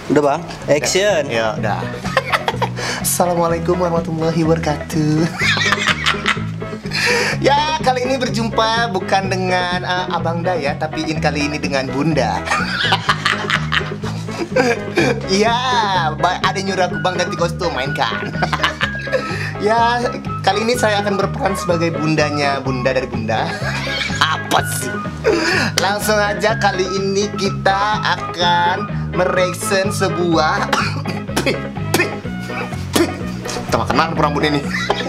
Udah bang, action. Ya udah. Assalamualaikum warahmatullahi wabarakatuh. Ya, kali ini berjumpa bukan dengan Abang Da ya, tapi kali ini dengan Bunda. Iya, ada nyuruh aku Bang ganti kostum, mainkan. Ya, kali ini saya akan berperan sebagai bundanya Bunda dari Bunda. Apa sih? Langsung aja, kali ini kita akan mereaction sebuah Tengah kenal rambut ini.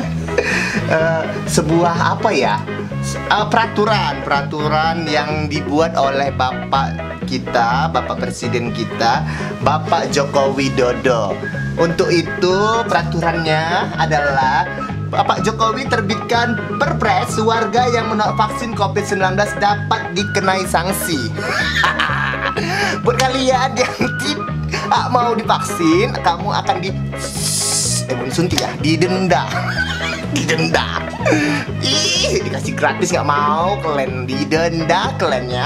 Sebuah apa ya? Peraturan yang dibuat oleh Bapak kita, Bapak Presiden kita, Bapak Joko Widodo. Untuk itu peraturannya adalah Bapak Jokowi terbitkan perpres warga yang menolak vaksin COVID-19 dapat dikenai sanksi. Buat kalian yang tidak mau divaksin, kamu akan disuntik ya, didenda. Didenda. Ih, dikasih gratis nggak mau, kalian didenda kalian ya.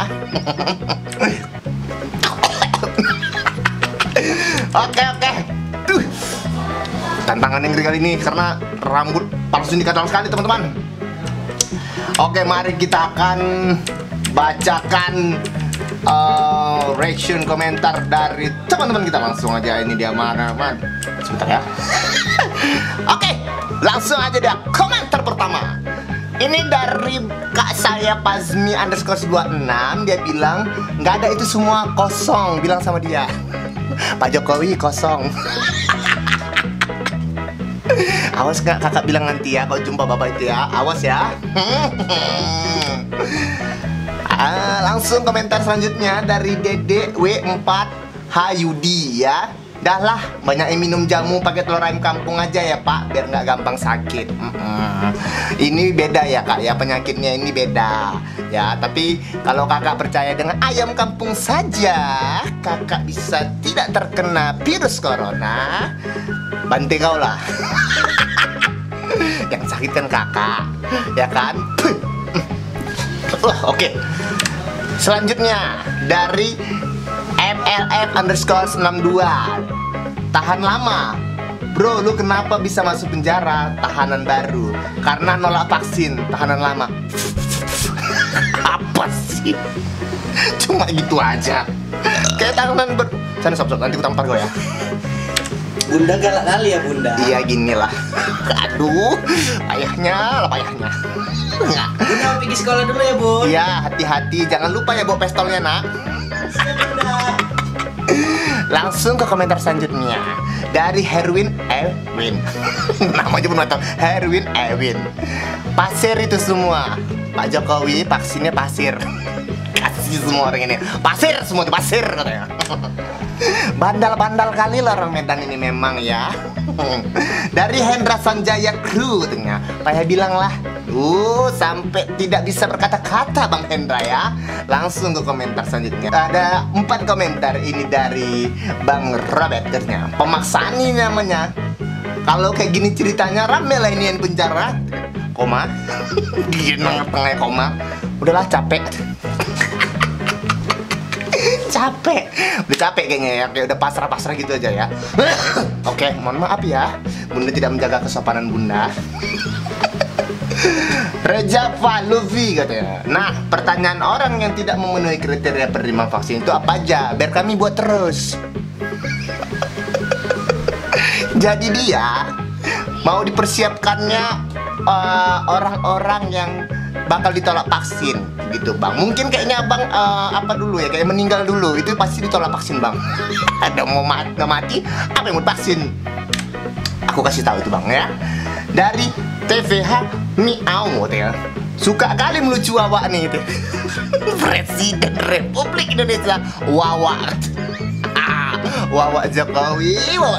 Oke. Tuh. Tantangan yang kali ini karena rambut palsu ini kacau sekali teman-teman. Oke, mari kita akan bacakan reaction komentar dari teman-teman kita. Langsung aja, ini dia mana. Sebentar ya. Oke, langsung aja deh komentar pertama. Ini dari kak saya Pazmi _26. Dia bilang nggak ada itu semua, kosong. Bilang sama dia, Pak Jokowi kosong. Awas nggak kakak bilang nanti ya kalau jumpa bapak itu ya. Awas ya. Langsung komentar selanjutnya dari Dede W4 Hayudi ya. Dah lah, banyak yang minum jamu pakai telur ayam kampung aja ya Pak, biar nggak gampang sakit. Ini beda ya Kak ya, penyakitnya ini beda ya. Tapi kalau kakak percaya dengan ayam kampung saja, kakak bisa tidak terkena virus corona. Banting kau lah. Yang sakit kan kakak, ya kan? Oke. Selanjutnya dari MLF_62. Tahan lama. Bro, lu kenapa bisa masuk penjara? Tahanan baru karena nolak vaksin. Tahanan lama. Apa sih? Cuma gitu aja. Kayak tahanan Sana sob-sob, nanti ku tampar gue ya. Bunda galak kali ya Bunda. Iya gini lah. Aduh, payahnya. Bunda mau pergi sekolah dulu ya Bun. Iya, hati-hati. Jangan lupa ya bawa pistolnya nak. Langsung ke komentar selanjutnya dari Herwin Ewin. Nama aja belum tahu. Herwin Ewin. Pasir itu semua. Pak Jokowi vaksinnya pasir. Kasih semua orang ini. Pasir semua itu, pasir katanya. Bandal-bandal kali lah orang Medan ini memang ya. Dari Hendra Sanjaya Kru katanya. Payah bilang lah. Sampai tidak bisa berkata-kata Bang Hendra ya. Langsung ke komentar selanjutnya. Ada 4 komentar ini dari Bang Robert katanya. Pemaksaan ini namanya. Kalau kayak gini ceritanya rame lah ini yang penjara. Koma. Di tengah koma. Udahlah capek. Udah capek kayaknya ya, kayak udah pasrah gitu aja ya. Oke, mohon maaf ya, Bunda tidak menjaga kesopanan Bunda. Rejava Luffy katanya. Nah, pertanyaan orang yang tidak memenuhi kriteria penerima vaksin itu apa aja? Biar kami buat terus. Jadi dia mau dipersiapkannya orang-orang yang bakal ditolak vaksin gitu Bang. Mungkin kayaknya Bang apa dulu ya, kayak meninggal dulu, itu pasti ditolak vaksin Bang. Ada mau mati, apa yang mau vaksin? Aku kasih tahu itu Bang ya. Dari TVH Miau ya. Suka kali melucu awak nih itu. Presiden Republik Indonesia Wawa. Wawa Jokowi.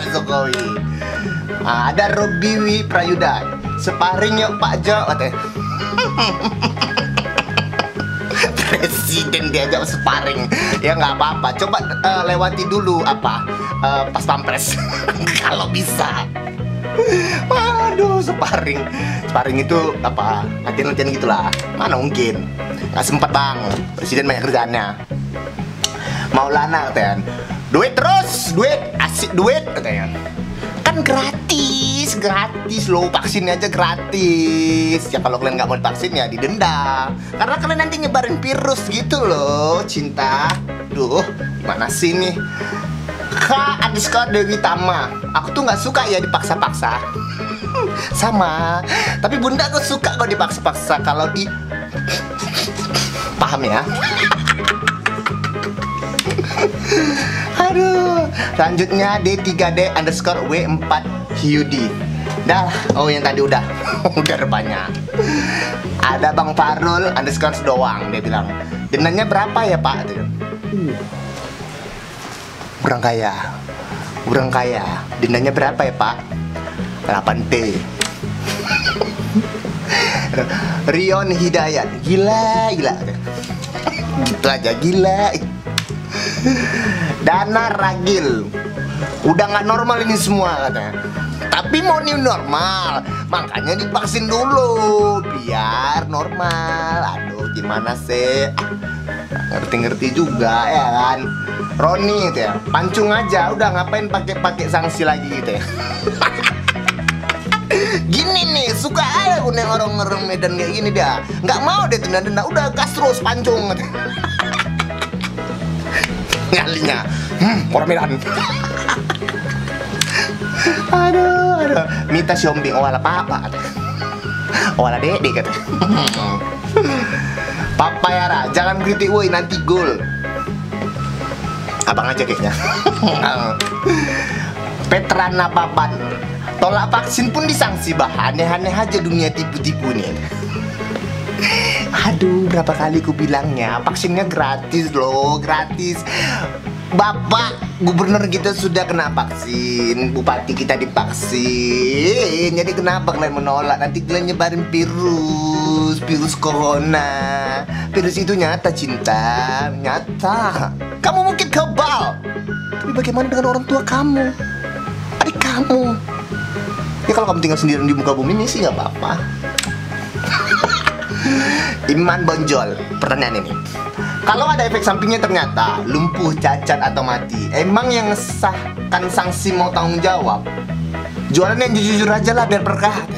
Ada Robiwi Prayuda. Sparring yuk Pak Jo katanya. Presiden diajak sparring. Ya nggak apa-apa. Coba lewati dulu pas pampres. Kalau bisa. Waduh, sparring itu latihan-latihan gitulah. Mana mungkin. Nggak sempat Bang. Presiden banyak kerjaannya. Maulana katanya. Duit terus asik duit katanya. Kan gratis loh, vaksinnya aja gratis. Ya kalau kalian nggak mau divaksin ya didenda, karena kalian nanti nyebarin virus gitu loh, cinta. Duh, gimana sih nih? Dewi Tama, aku tuh nggak suka ya dipaksa-paksa. Sama, tapi bunda aku suka kok dipaksa-paksa kalau di paham ya. Aduh, selanjutnya D3D_W4 Hyudi. Dah, oh yang tadi udah udah banyak. Ada Bang Farul _ doang, dia bilang, dendanya berapa ya Pak? Kurang kaya. Dendanya berapa ya Pak? 8T. Rion Hidayat, gila. Gitu aja, gila. Dana Ragil, udah nggak normal ini semua katanya. Tapi mau new normal, makanya divaksin dulu biar normal. Aduh, gimana sih? Ngerti juga ya kan. Roni gitu ya, pancung aja, udah ngapain pakai sanksi lagi gitu ya. Gini nih, suka aja aku orang Medan kayak gini dia. Nggak mau deh denda, udah gas terus pancung. Nyalinya, orang Medan. Aduh, minta siombing wala papa, wala dede kata. Papa Yara, jangan kritik woi nanti gol. Abang aja kayaknya. Petrana Papan, tolak vaksin pun disangsi bah. Aneh-aneh aja dunia tipu-tipu nih. Aduh, berapa kali ku bilangnya vaksinnya gratis loh, gratis. Bapak gubernur kita sudah kena vaksin, bupati kita divaksin. Jadi kenapa kalian menolak? Nanti kalian nyebarin virus corona. Virus itu nyata, cinta, nyata. Kamu mungkin kebal, tapi bagaimana dengan orang tua kamu, adik kamu? Ya kalau kamu tinggal sendirian di muka bumi ini sih nggak apa-apa. Iman Bonjol, pertanyaan ini. Kalau ada efek sampingnya ternyata lumpuh, cacat, atau mati, emang yang sahkan sanksi mau tanggung jawab? Jualan yang jujur aja lah biar berkah.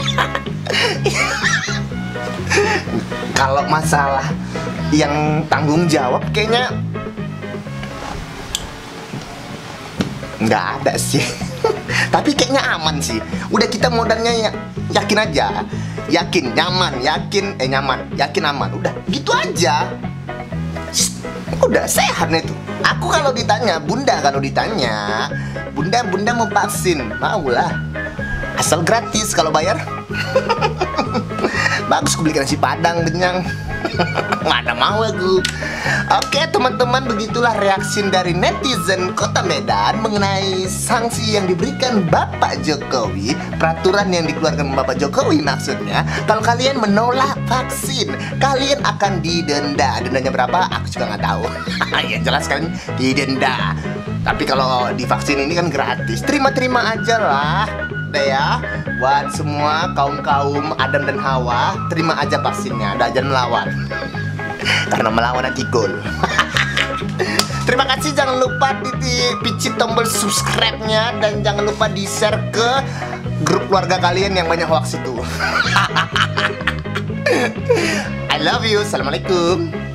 Kalau masalah yang tanggung jawab kayaknya nggak ada sih. Tapi kayaknya aman sih. Udah kita modalnya ya, yakin aja. Yakin, nyaman, yakin aman. Udah, gitu aja. Udah sehat nih tuh. Aku kalau ditanya, bunda mau vaksin, maulah. Asal gratis, kalau bayar bagus, aku beli nasi padang kenyang. Mana mau aku. Oke teman-teman, begitulah reaksi dari netizen Kota Medan mengenai sanksi yang diberikan Bapak Jokowi, peraturan yang dikeluarkan Bapak Jokowi maksudnya. Kalau kalian menolak vaksin, kalian akan didenda. Dendanya berapa? Aku juga nggak tahu. Ya jelas kan didenda. Tapi kalau divaksin ini kan gratis, terima-terima aja lah. Udah ya, buat semua kaum Adam dan Hawa, terima aja vaksinnya, ada aja melawan. Karena melawan nanti gol. Terima kasih, jangan lupa picit tombol subscribe-nya dan jangan lupa di-share ke grup keluarga kalian yang banyak hoax itu. I love you, assalamualaikum.